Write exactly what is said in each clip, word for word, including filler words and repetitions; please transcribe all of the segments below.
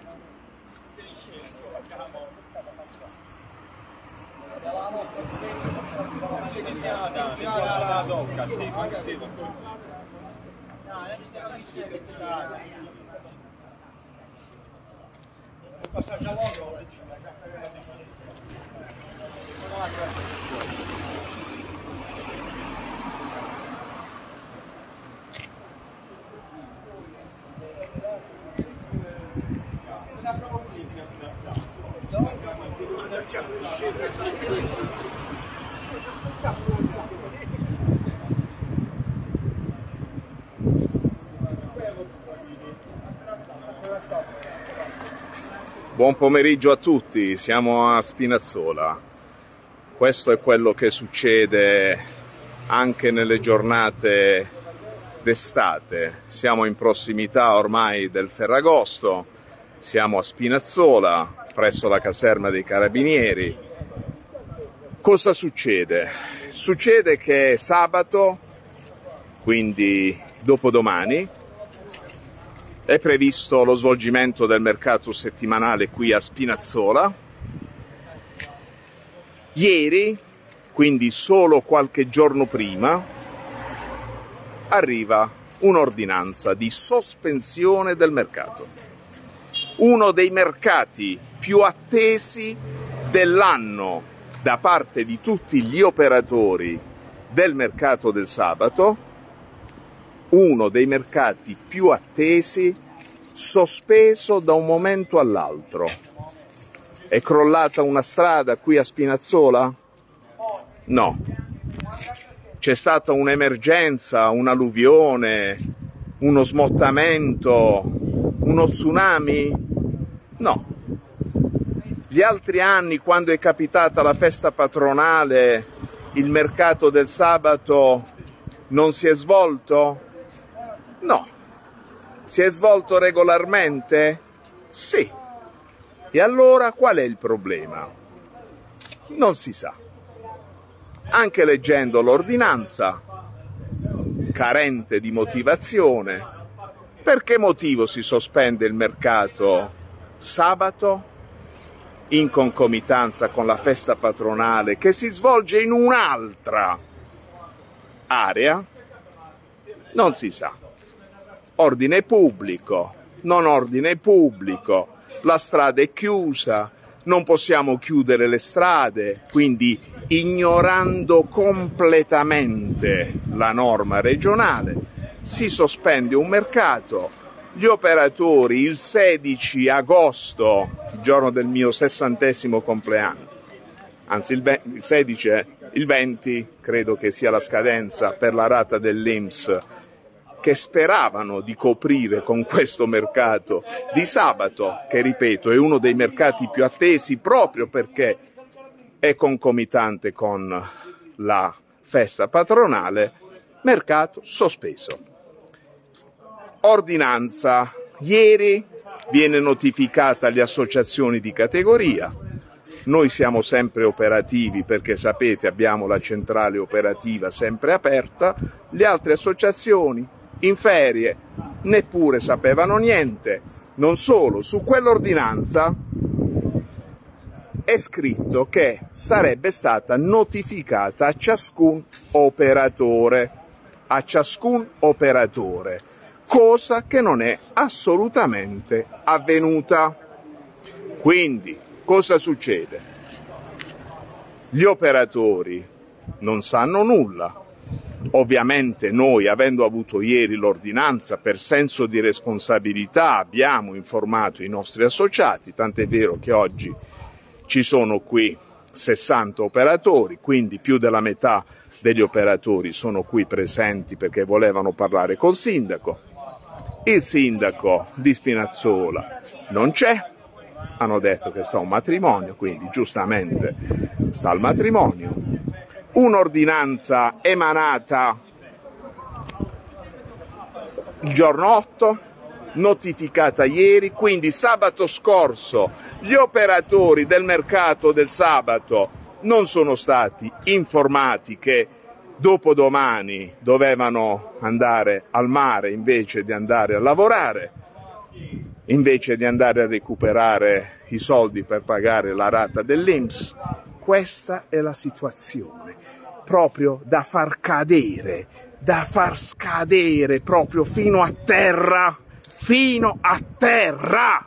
Buon pomeriggio a tutti, siamo a Spinazzola. Questo è quello che succede anche nelle giornate d'estate. Siamo in prossimità ormai del Ferragosto, siamo a Spinazzola, presso la caserma dei Carabinieri. Cosa succede? Succede che sabato, quindi dopodomani, è previsto lo svolgimento del mercato settimanale qui a Spinazzola. Ieri, quindi solo qualche giorno prima, arriva un'ordinanza di sospensione del mercato. Uno dei mercati più attesi dell'anno da parte di tutti gli operatori del mercato del sabato, uno dei mercati più attesi, sospeso da un momento all'altro. È crollata una strada qui a Spinazzola? No. C'è stata un'emergenza, un'alluvione, uno smottamento, uno tsunami? No. Gli altri anni, quando è capitata la festa patronale, il mercato del sabato non si è svolto? No. Si è svolto regolarmente? Sì. E allora qual è il problema? Non si sa. Anche leggendo l'ordinanza, carente di motivazione, per che motivo si sospende il mercato sabato in concomitanza con la festa patronale che si svolge in un'altra area? Non si sa. Ordine pubblico, non ordine pubblico, la strada è chiusa, non possiamo chiudere le strade, quindi ignorando completamente la norma regionale, si sospende un mercato. Gli operatori il sedici agosto, il giorno del mio sessantesimo compleanno, anzi il, il sedici è il venti, credo che sia la scadenza per la rata dell'I N P S, che speravano di coprire con questo mercato di sabato, che ripeto è uno dei mercati più attesi proprio perché è concomitante con la festa patronale, mercato sospeso. Ordinanza. Ieri viene notificata alle associazioni di categoria. Noi siamo sempre operativi perché sapete abbiamo la centrale operativa sempre aperta. Le altre associazioni in ferie neppure sapevano niente. Non solo, su quell'ordinanza è scritto che sarebbe stata notificata a ciascun operatore, a ciascun operatore, cosa che non è assolutamente avvenuta. Quindi, cosa succede? Gli operatori non sanno nulla. Ovviamente noi, avendo avuto ieri l'ordinanza, per senso di responsabilità abbiamo informato i nostri associati, tant'è vero che oggi ci sono qui sessanta operatori, quindi più della metà degli operatori sono qui presenti perché volevano parlare col sindaco. Il sindaco di Spinazzola non c'è, hanno detto che sta un matrimonio, quindi giustamente sta al matrimonio. Un'ordinanza emanata il giorno otto, notificata ieri, quindi sabato scorso gli operatori del mercato del sabato non sono stati informati che dopodomani dovevano andare al mare invece di andare a lavorare. invece di andare a recuperare i soldi per pagare la rata dell'I N P S. Questa è la situazione, proprio da far cadere, da far scadere proprio fino a terra, fino a terra.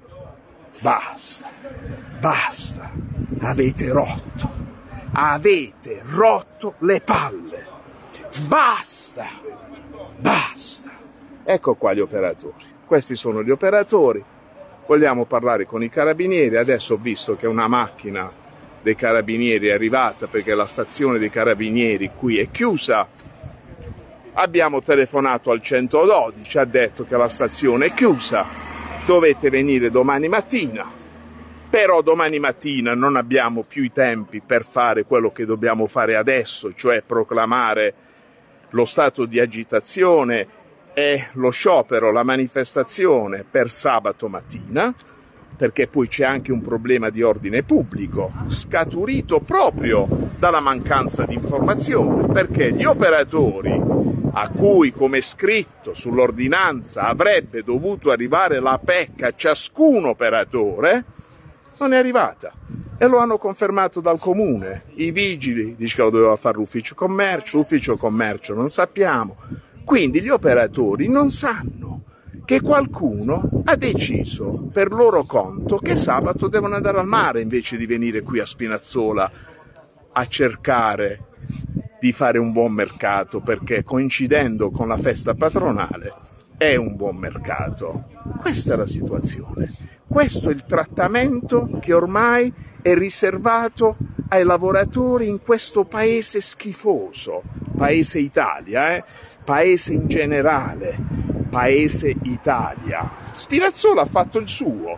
Basta, basta, avete rotto, avete rotto le palle, basta, basta. Ecco qua gli operatori, questi sono gli operatori, vogliamo parlare con i carabinieri. Adesso ho visto che una macchina dei carabinieri è arrivata perché la stazione dei carabinieri qui è chiusa. Abbiamo telefonato al centododici, ha detto che la stazione è chiusa, dovete venire domani mattina, però domani mattina non abbiamo più i tempi per fare quello che dobbiamo fare adesso, cioè proclamare lo stato di agitazione e lo sciopero, la manifestazione per sabato mattina, perché poi c'è anche un problema di ordine pubblico scaturito proprio dalla mancanza di informazione, perché gli operatori a cui, come scritto sull'ordinanza, avrebbe dovuto arrivare la P E C a ciascun operatore, non è arrivata. E lo hanno confermato dal comune. I vigili dice che lo doveva fare l'ufficio commercio, l'ufficio commercio non sappiamo. Quindi gli operatori non sanno che qualcuno ha deciso per loro conto che sabato devono andare al mare invece di venire qui a Spinazzola a cercare di fare un buon mercato, perché coincidendo con la festa patronale è un buon mercato. Questa è la situazione, questo è il trattamento che ormai è riservato ai lavoratori in questo paese schifoso, paese Italia, eh? Paese in generale, paese Italia. Spinazzola ha fatto il suo,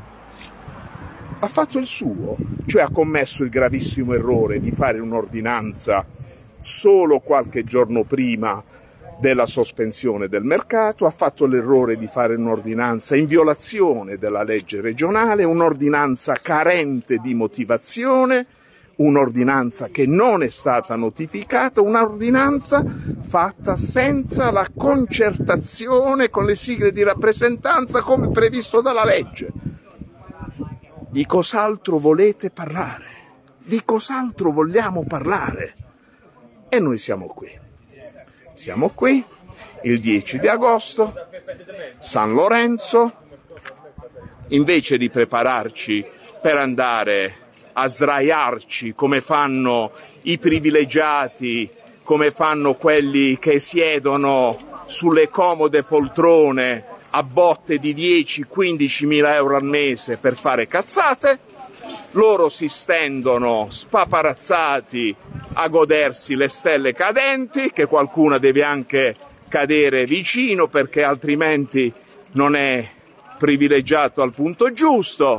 ha fatto il suo, cioè ha commesso il gravissimo errore di fare un'ordinanza solo qualche giorno prima della sospensione del mercato, ha fatto l'errore di fare un'ordinanza in violazione della legge regionale, un'ordinanza carente di motivazione, un'ordinanza che non è stata notificata, un'ordinanza fatta senza la concertazione con le sigle di rappresentanza come previsto dalla legge. Di cos'altro volete parlare? Di cos'altro vogliamo parlare? E noi siamo qui, siamo qui il dieci di agosto, San Lorenzo, invece di prepararci per andare a sdraiarci come fanno i privilegiati, come fanno quelli che siedono sulle comode poltrone a botte di dieci quindici mila euro al mese per fare cazzate, loro si stendono spaparazzati a godersi le stelle cadenti, che qualcuna deve anche cadere vicino perché altrimenti non è privilegiato al punto giusto.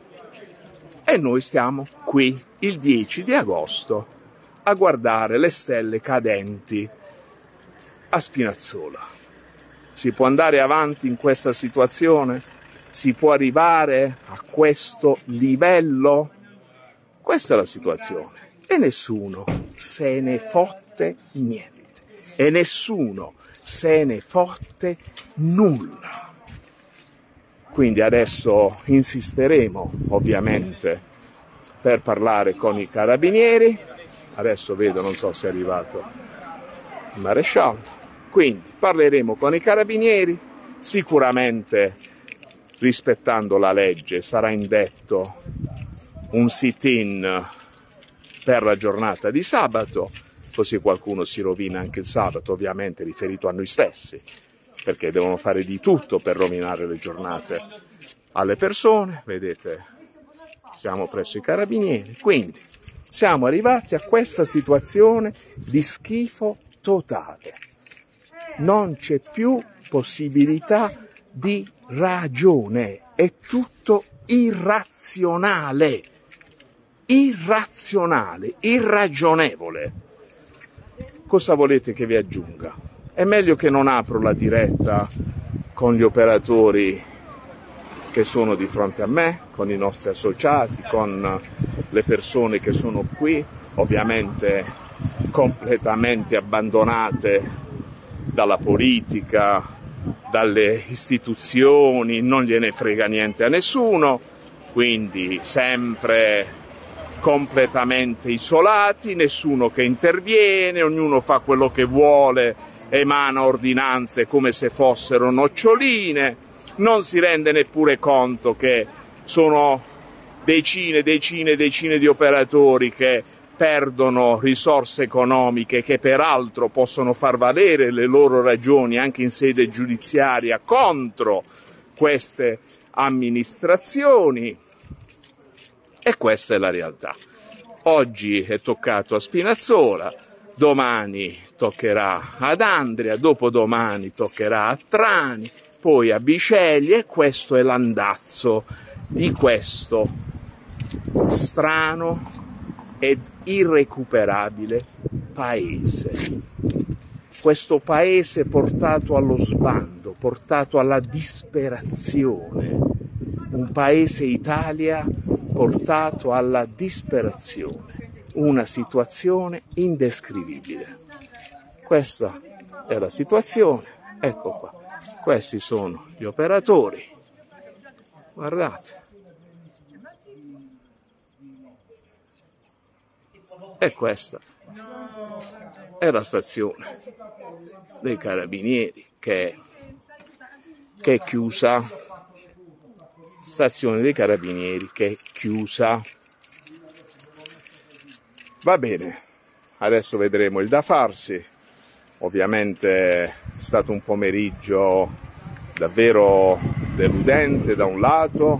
E noi stiamo qui il dieci di agosto a guardare le stelle cadenti a Spinazzola. Si può andare avanti in questa situazione? Si può arrivare a questo livello? Questa è la situazione. E nessuno se ne fotte niente. E nessuno se ne fotte nulla. Quindi adesso insisteremo, ovviamente, per parlare con i carabinieri. Adesso vedo, non so se è arrivato il maresciallo. Quindi parleremo con i carabinieri, sicuramente rispettando la legge sarà indetto un sit-in per la giornata di sabato, così qualcuno si rovina anche il sabato, ovviamente riferito a noi stessi, perché devono fare di tutto per rovinare le giornate alle persone. Vedete, siamo presso i carabinieri, quindi siamo arrivati a questa situazione di schifo totale. Non c'è più possibilità di ragione, è tutto irrazionale, irrazionale, irragionevole. Cosa volete che vi aggiunga? È meglio che non apro la diretta con gli operatori che sono di fronte a me, con i nostri associati, con le persone che sono qui, ovviamente completamente abbandonate dalla politica, dalle istituzioni, non gliene frega niente a nessuno, quindi sempre completamente isolati, nessuno che interviene, ognuno fa quello che vuole, emana ordinanze come se fossero noccioline, non si rende neppure conto che sono decine, decine, decine di operatori che perdono risorse economiche, che peraltro possono far valere le loro ragioni anche in sede giudiziaria contro queste amministrazioni. E questa è la realtà. Oggi è toccato a Spinazzola, domani toccherà ad Andria, dopodomani toccherà a Trani, poi a Biceglie, e questo è l'andazzo di questo strano ed irrecuperabile paese. Questo paese portato allo sbando, portato alla disperazione. Un paese Italia portato alla disperazione, una situazione indescrivibile. Questa è la situazione, ecco qua, questi sono gli operatori, guardate, e questa è la stazione dei Carabinieri che, che è chiusa. Stazione dei Carabinieri che è chiusa. Va bene, adesso vedremo il da farsi. Ovviamente è stato un pomeriggio davvero deludente da un lato,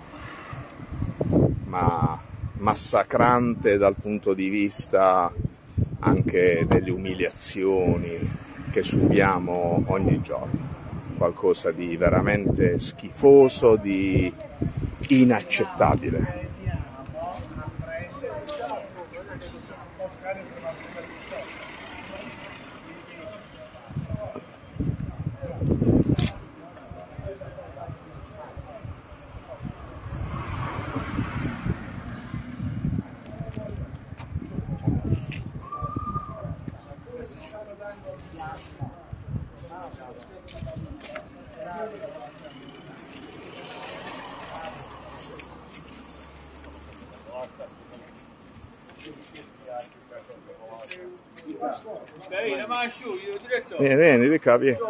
ma massacrante dal punto di vista anche delle umiliazioni che subiamo ogni giorno. Qualcosa di veramente schifoso, di inaccettabile. Vieni, vieni, di qua, vieni.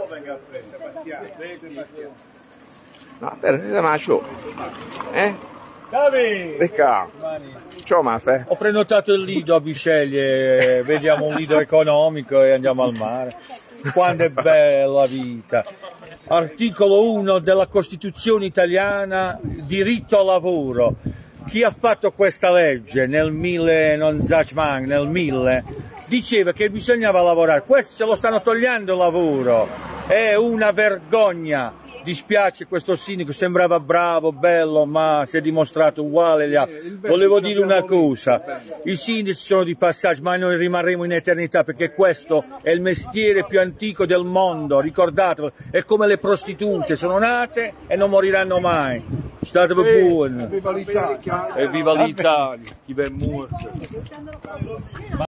No, per ma ciò. Eh? Di qua. Ciao, Maffe. Ho prenotato il lido a Biceglie, vediamo un lido economico e andiamo al mare. Quando è bella la vita. Articolo uno della Costituzione italiana, diritto al lavoro. Chi ha fatto questa legge nel mille, non Zachman, nel mille, diceva che bisognava lavorare. Questo se lo stanno togliendo il lavoro. È una vergogna. Dispiace questo sindaco, sembrava bravo, bello, ma si è dimostrato uguale agli altri. Volevo dire una cosa, i sindaci sono di passaggio, ma noi rimarremo in eternità perché questo è il mestiere più antico del mondo, ricordatelo, è come le prostitute, sono nate e non moriranno mai. State buoni. E viva l'Italia, chi ben morto.